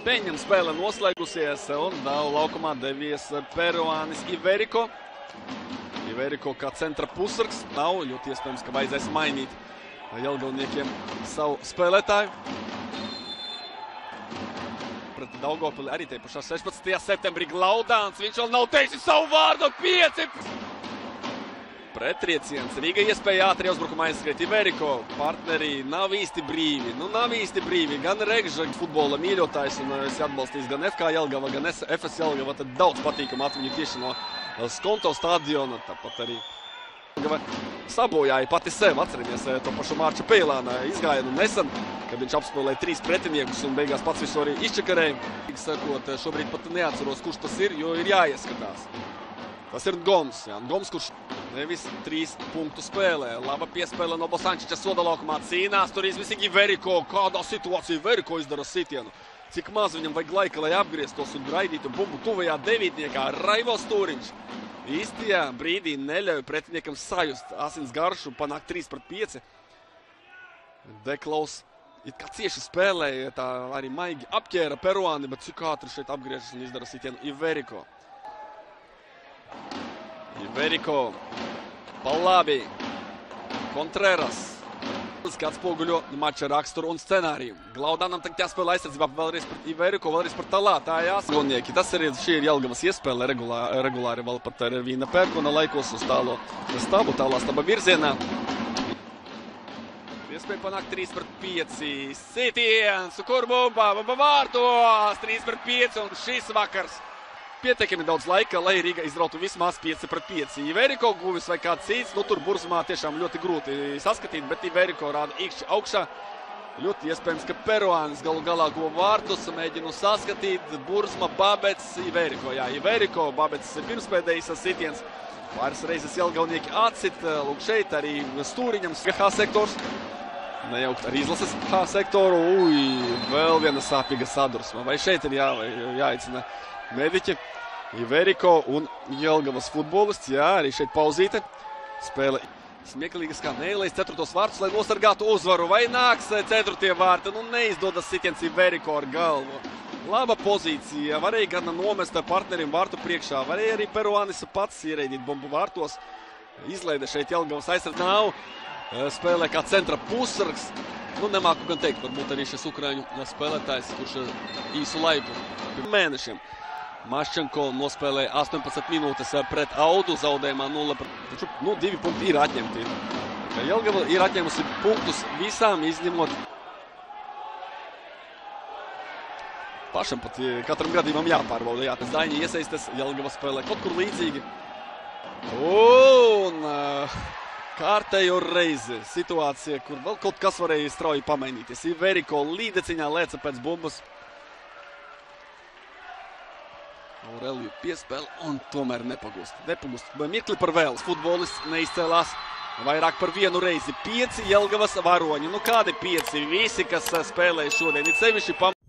Peņam spēle noslēgusies un laukumā devies peruānis Iveriko. Iveriko kā centra pusargs. Nav ļoti iespējams, ka vajadzēs mainīt Jelgavniekiem savu spēlētāju. Pret Daugavpili arī te pašā 16. septembrī Glaudāns. Viņš vēl nav teicis savu vārdu. 5! Pretrieciens. Rīga iespēja ātri uzbrukumā aizskriet. Iveriko partneri nav īsti brīvi. Nav īsti brīvi. Gan Regža futbola mīļotājs un esi atbalstījis gan FK Jelgava, gan FS Jelgava. Tad daudz patīkam atmiņu tieši no Skonto stadiona. Tāpat arī sabojāja pati sev. Atceramies to pašu Mārča Peilāna izgājienu nesen, kad viņš apspēlēja 3 pretiniekus un beigās pats visu arī izčakarēja. Sakot, šobrīd pat neatceros, kurš tas ir, jo ir jāieskatās. Tas ir Goms. Goms, kurš nevis 3 punktu spēlē. Laba piespēle no Bosančiča soda laukumā. Cīnās tur izvisīgi Iveriko. Kādā situācijā Iveriko izdara sitienu. Cik maz viņam vajag laika, lai apgrieztos un raidītu bumbu tuvajā devītniekā. Raivo Stūriņš. Īstajā brīdī neļauj pretiniekam sajust asins garšu, panākt 3-5. Deklaus it kā cieši spēlēja, tā arī maigi apķēra peruāni, bet cik ātri šeit apgriežas un izdara sitienu Iveriko. Iveriko, Palabi, Contreras. Kāds spoguļo mača raksturu un scenāriju. Glaudānam tagad jāspēlē aizsardzībā vēlreiz par Iveriko, vēlreiz par Talātājās. Šī ir Jelgavas iespēle regulāri vēl pat ar Vīna Pērkona laikos uz tālo stabu, tālā staba virzienā. Iespēja panākt 3-5. Sitiens, kur bumba vārtos, 3-5 un šis vakars. Pietiekami daudz laika, lai Rīga izrautu vismaz 5-5. Iveriko guvis vai kāds cits, tur Burzmā tiešām ļoti grūti saskatīt, bet Iveriko rāda īkšķi augšā. Ļoti iespējams, ka peruānis galu galā guva vārtus, mēģinu saskatīt Burzma, Babets, Iveriko. Jā, Iveriko, Babets pirmspēdējais sitiens. Pāris reizes Jelgavnieki atsit, lūk šeit arī Stūriņam H sektors. Nejaukt ar izlases H sektoru. Vēl viena sāpīga sadursma. Vai šeit ir jāicina mediķi? Iveriko un Jelgavas futbolists. Jā, arī šeit pauzīte. Spēle smieklīgas kā neilais 4. vārtus, lai nosargātu uzvaru. Vai nāks 4. vārti? Neizdodas sitiens Iveriko ar galvu. Laba pozīcija. Varēja gan nomest partnerim vārtu priekšā. Varēja arī peruānis pats ierēdīt bumbu vārtos. Izlaida šeit Jelgavas aizsardz. Nav. Spēlē kā centra pusargs. Nemāku gan teikt, varbūt arī šis ukraiņu spēlētājs, kurš īsu laiku mēnešiem. Maščenko nospēlēja 18 minūtes pret Audu zaudējumā 0. Taču 2 punkti ir atņemti. Jelgava ir atņēmusi punktus visām izņemot. Pašam pat katram gadījumam jāpārbauda. Jā, tas Daņi iesaistas Jelgava spēlē kaut kur līdzīgi. Un kārtējo reizi situācija, kur vēl kaut kas varēja strauji pamainīties. Iveriko līdeciņā lēca pēc bumbas. Aureliju piespēle un tomēr nepagūst. Mirkli par vēlas. Futbolists neizcēlās vairāk par vienu reizi. 5 Jelgavas varoņi. Kādi 5? Visi, kas spēlēja šodien. It sevišķi